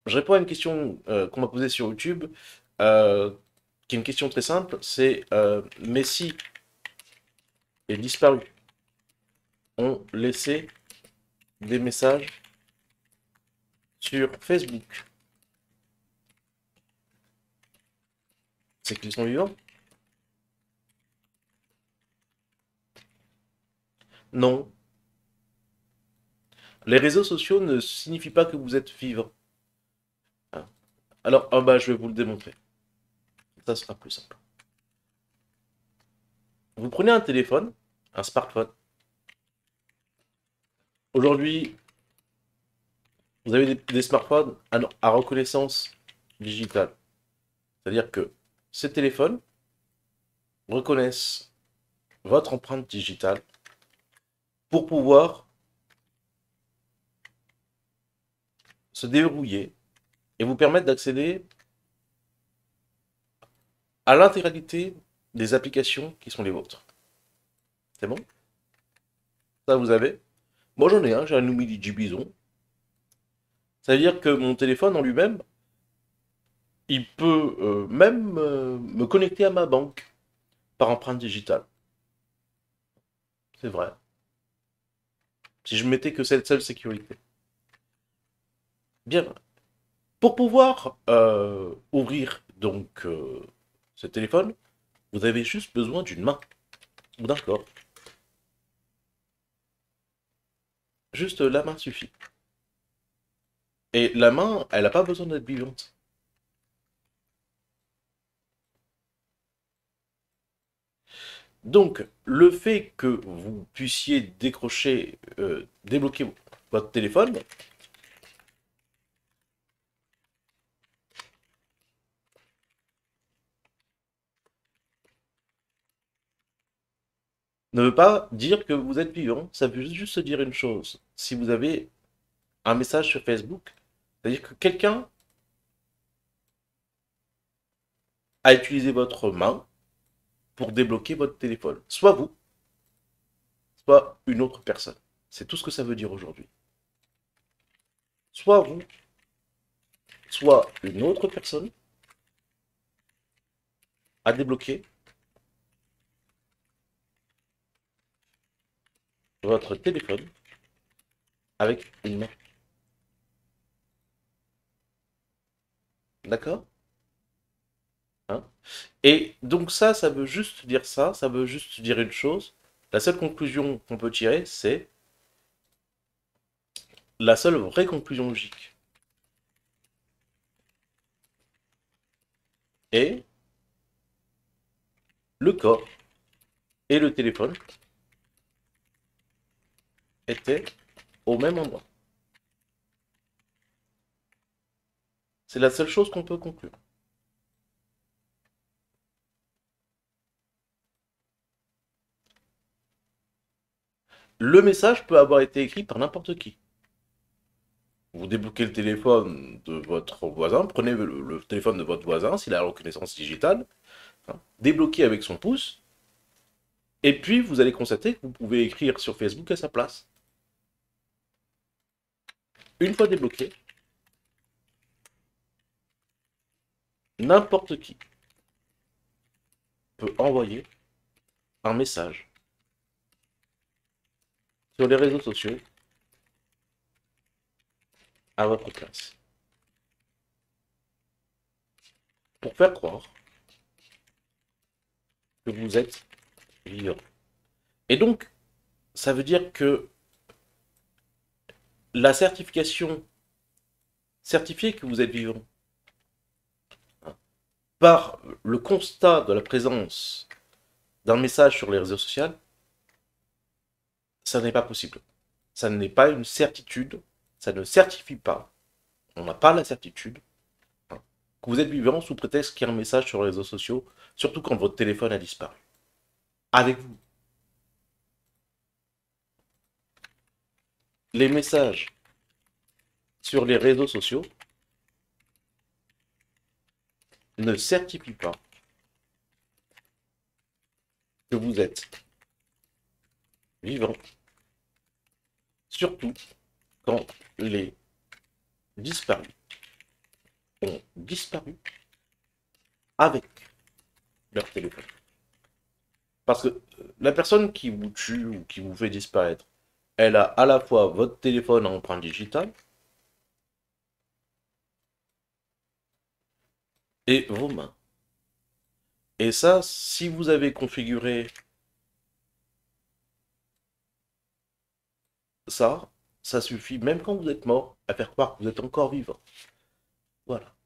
je réponds à une question qu'on m'a posée sur YouTube, euh, qui est une question très simple, c'est Messi et disparu ont laissé des messages sur Facebook. C'est qu'ils sont vivants? Non. Les réseaux sociaux ne signifient pas que vous êtes vivant. Hein. Alors, ah bah, je vais vous le démontrer. Ça sera plus simple. Vous prenez un téléphone, un smartphone. Aujourd'hui, vous avez des smartphones à reconnaissance digitale. C'est-à-dire que ces téléphones reconnaissent votre empreinte digitale pour pouvoir se déverrouiller et vous permettre d'accéder à l'intégralité des applications qui sont les vôtres. C'est bon? Ça, vous avez. Moi, j'en ai un, j'ai un Lumia Bison. Ça veut dire que mon téléphone en lui-même, il peut même me connecter à ma banque par empreinte digitale. C'est vrai. Si je mettais que cette seule sécurité. Bien. Pour pouvoir ouvrir donc ce téléphone, vous avez juste besoin d'une main ou d'un corps. Juste la main suffit. Et la main, elle n'a pas besoin d'être vivante. Donc, le fait que vous puissiez décrocher, débloquer votre téléphone, ne veut pas dire que vous êtes vivant. Ça veut juste se dire une chose. Si vous avez un message sur Facebook, c'est-à-dire que quelqu'un a utilisé votre main pour débloquer votre téléphone. Soit vous, soit une autre personne. C'est tout ce que ça veut dire aujourd'hui. Soit vous, soit une autre personne a débloqué votre téléphone avec une main. D'accord? Hein. Et donc ça veut juste dire ça veut juste dire une chose. La seule conclusion qu'on peut tirer, c'est la seule vraie conclusion logique. Et le corps et le téléphone étaient au même endroit. C'est la seule chose qu'on peut conclure. Le message peut avoir été écrit par n'importe qui. Vous débloquez le téléphone de votre voisin, prenez le téléphone de votre voisin, s'il a la reconnaissance digitale, hein, débloquez avec son pouce, et puis vous allez constater que vous pouvez écrire sur Facebook à sa place. Une fois débloqué, n'importe qui peut envoyer un message sur les réseaux sociaux à votre place pour faire croire que vous êtes vivant. Et donc, ça veut dire que la certification certifiée que vous êtes vivant, hein, par le constat de la présence d'un message sur les réseaux sociaux, ça n'est pas possible. Ça n'est pas une certitude, ça ne certifie pas, on n'a pas la certitude, hein, que vous êtes vivant sous prétexte qu'il y a un message sur les réseaux sociaux, surtout quand votre téléphone a disparu. Avec vous. Les messages sur les réseaux sociaux ne certifient pas que vous êtes vivant, surtout quand les disparus ont disparu avec leur téléphone. Parce que la personne qui vous tue ou qui vous fait disparaître, elle a à la fois votre téléphone à empreinte digitale et vos mains. Et ça, si vous avez configuré ça, ça suffit, même quand vous êtes mort, à faire croire que vous êtes encore vivant. Voilà.